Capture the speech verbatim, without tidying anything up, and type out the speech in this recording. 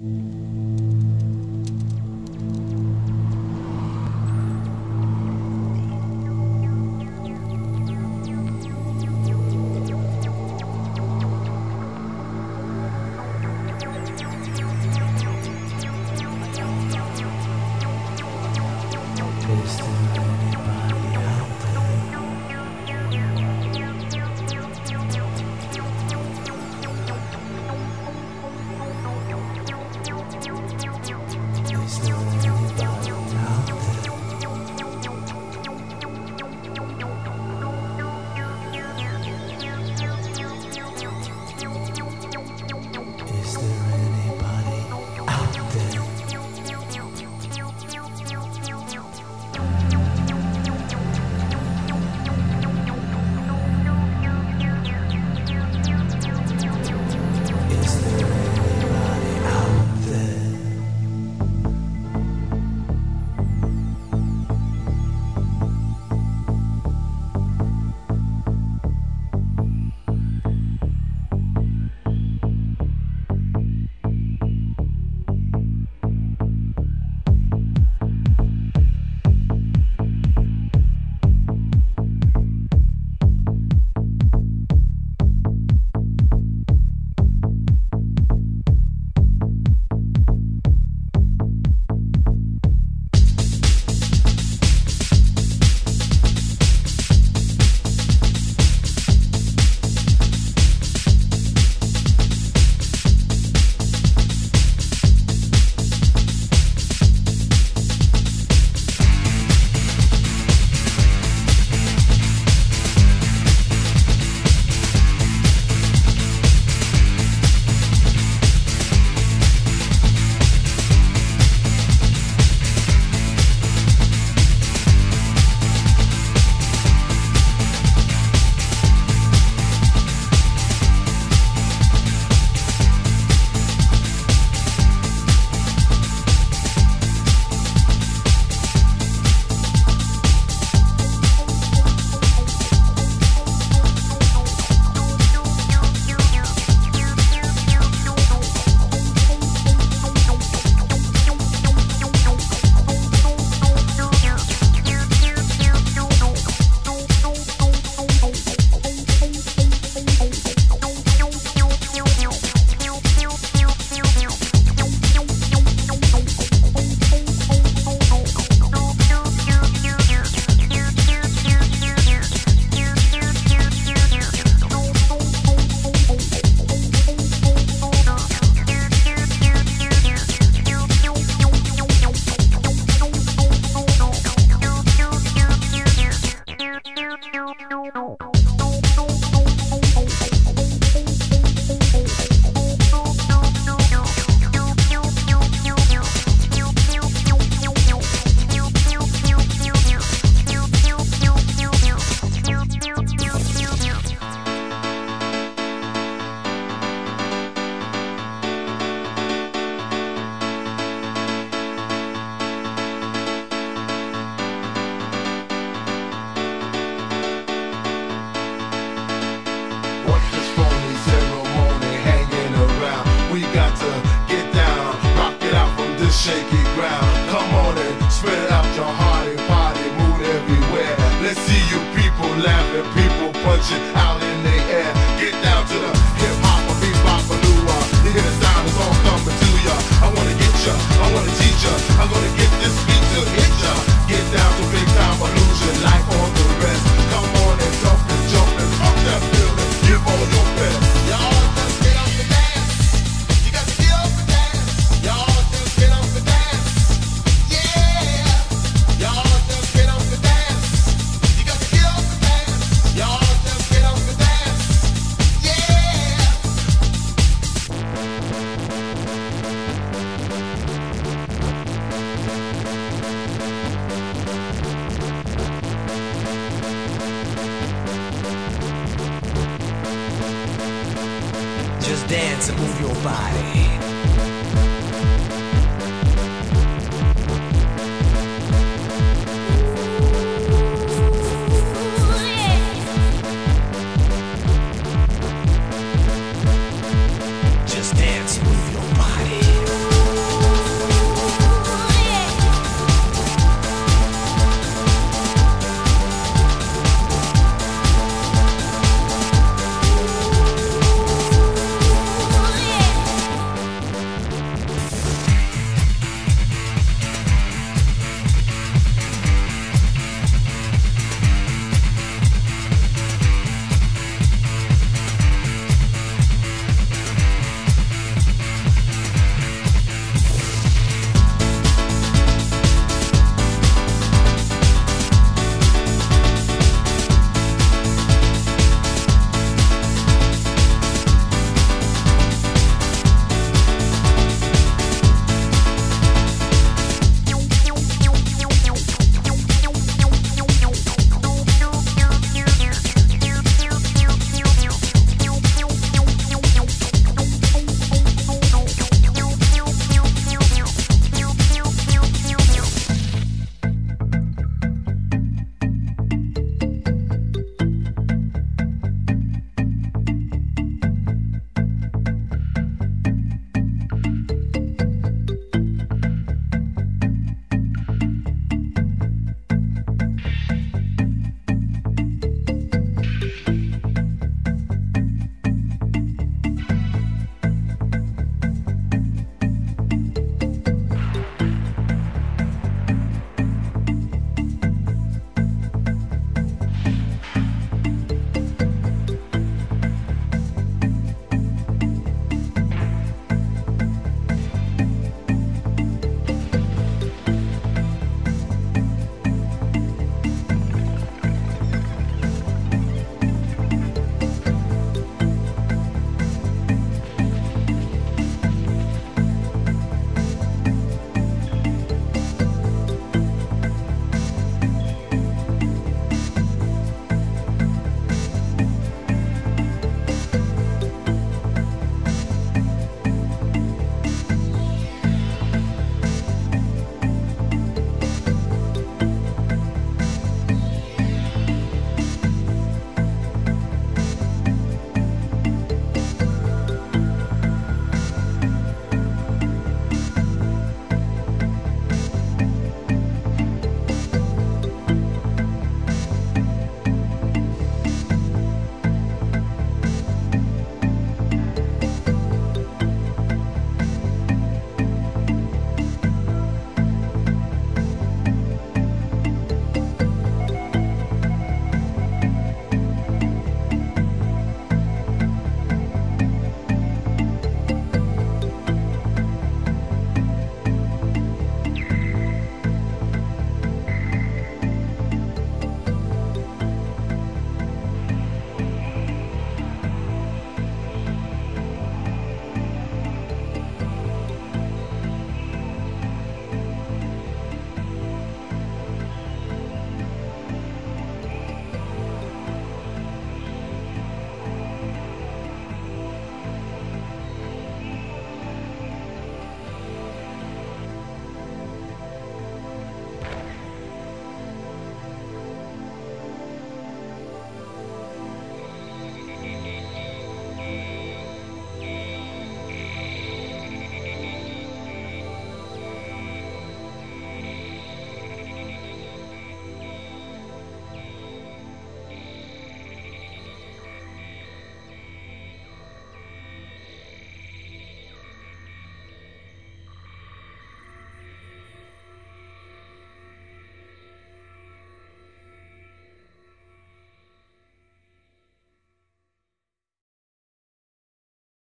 shaky ground. Come on and spread out your heart and party, mood everywhere. Let's see you people laughing, people punching out in the air. Get down to the hip hop, a beat bop, a lua. You hear the sound, it's all coming to ya. I wanna get ya, I wanna teach ya. I'm gonna get this beat to hit ya. Get down to big time illusion, like all the rest. Come on and jump and jump and fuck that feeling. Give all your best. Y'all just get up and dance. You got to get up and dance. Y'all just get up and dance. Yeah. Y'all just get up and dance. You got to get up and dance. Y'all just get up and dance. Yeah. Just dance and move your body.